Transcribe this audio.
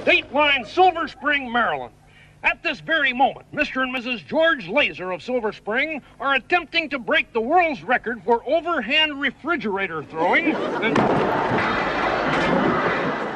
Dateline, Silver Spring, Maryland. At this very moment, Mr. and Mrs. George Laser of Silver Spring are attempting to break the world's record for overhand refrigerator throwing.